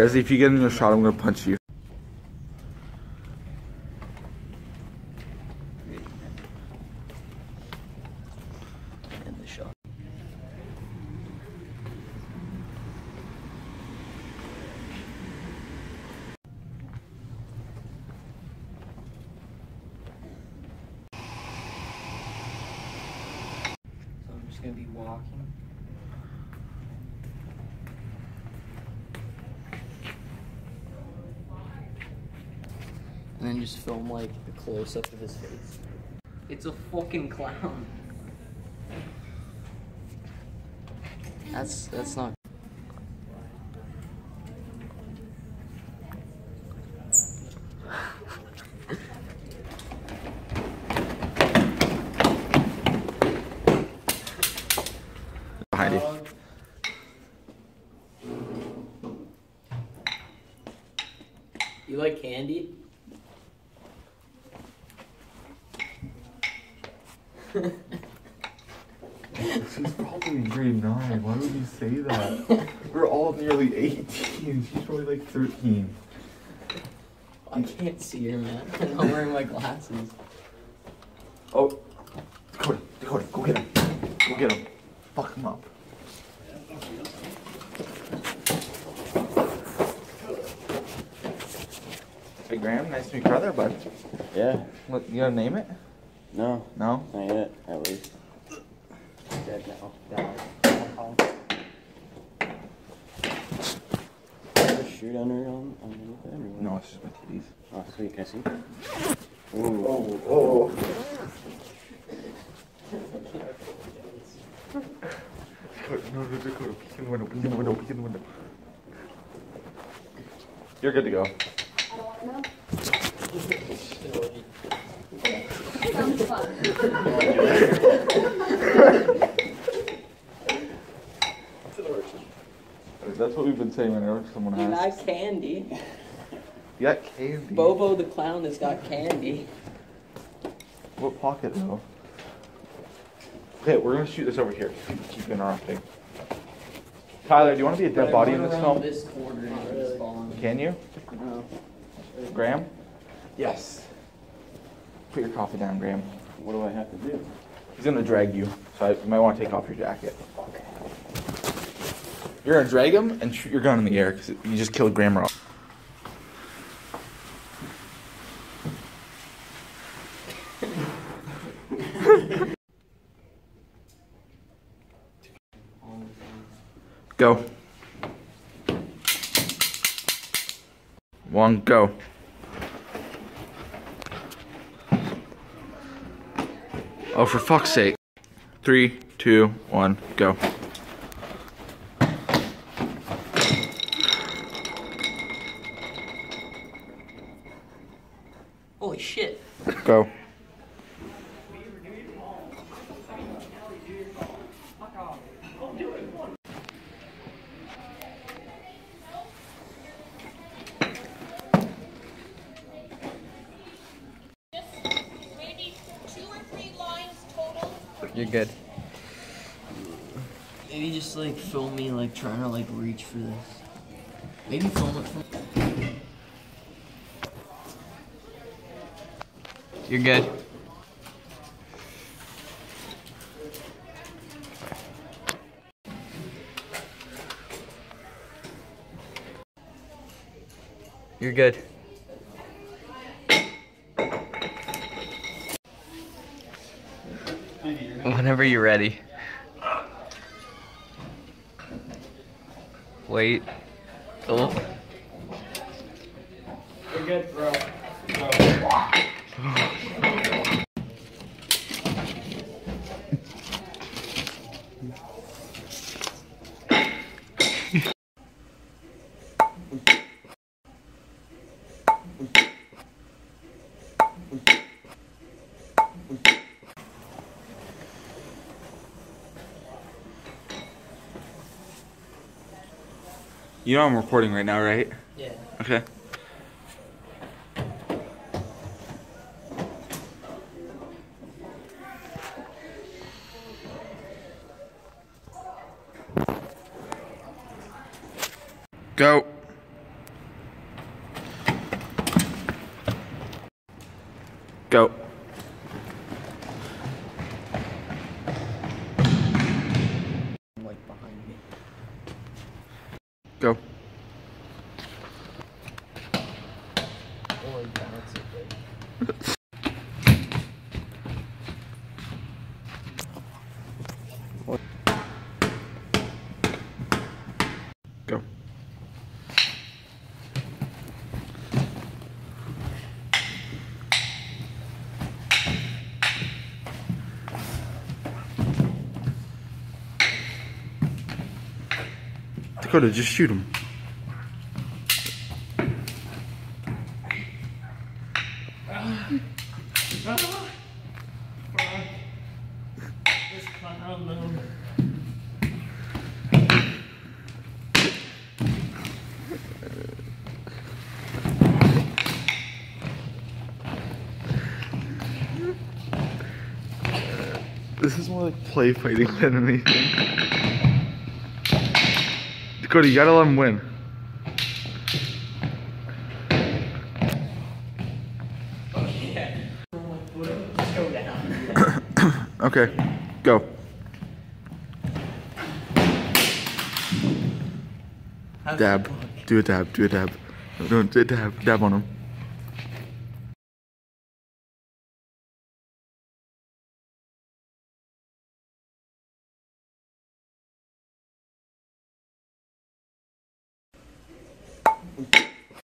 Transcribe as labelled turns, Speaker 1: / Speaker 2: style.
Speaker 1: As if you get in your shot, I'm gonna punch you.
Speaker 2: In the shot. So I'm just gonna be walking. And then just film like a close-up of his face. It's a fucking clown. That's not.
Speaker 1: Behind you.
Speaker 2: You like candy?
Speaker 1: She's probably grade 9. Why would you say that? We're all nearly 18. She's probably like 13.
Speaker 2: I can't see her, man. I'm not wearing my glasses.
Speaker 1: Oh, Dakota, go get him. Go get him. Fuck him up. Hey Graham, nice to meet your brother, bud.
Speaker 3: Yeah.
Speaker 1: What, you gonna name it?
Speaker 3: No.
Speaker 1: No?
Speaker 3: Not yet, at least. Dead now. Down. A shoot under on the bed or what?
Speaker 1: No, it's just my titties.
Speaker 3: Oh, sweet. Can I see?
Speaker 1: Ooh. Oh. No, Dakota, peek in the window, peek in the window, peek in the window. You're good to go.
Speaker 4: I don't want to know. Sounds fun.
Speaker 1: That's what we've been saying whenever someone
Speaker 2: You
Speaker 1: asks.
Speaker 2: got candy.
Speaker 1: You got candy.
Speaker 2: Bobo the clown has got candy.
Speaker 1: What pocket though? Okay, we're gonna shoot this over here. Keep interrupting. Tyler, do you want to be a dead body in this film?
Speaker 2: This corner and it's falling.
Speaker 1: Can you?
Speaker 2: No.
Speaker 1: Graham? Yes. Put your coffee down, Graham.
Speaker 3: What do I have to do?
Speaker 1: He's gonna drag you, so you might want to take off your jacket. Okay. You're gonna drag him and shoot your gun in the air because you just killed Graham Ross. Go. 1, go. Oh, for fuck's sake. 3, 2, 1, go.
Speaker 2: Holy shit.
Speaker 1: Go.
Speaker 4: Maybe 2 or 3 lines total.
Speaker 2: You're good. Maybe just like film me like trying to like reach for this. Maybe film it from. You're good. You're good. Whenever you're ready. Wait. Oh.
Speaker 3: You're good, bro.
Speaker 1: You know I'm recording right now, right?
Speaker 2: Yeah.
Speaker 1: Okay. Go. Go.
Speaker 2: Like behind me.
Speaker 1: Go.
Speaker 2: Or balance it right.
Speaker 1: Go. Dakota, just shoot him. This is more like play fighting than anything. Dakota, you gotta let him win.
Speaker 2: Just go down.
Speaker 1: Okay, go. Dab. Do a dab. Do a dab. No, do a dab. Dab on him.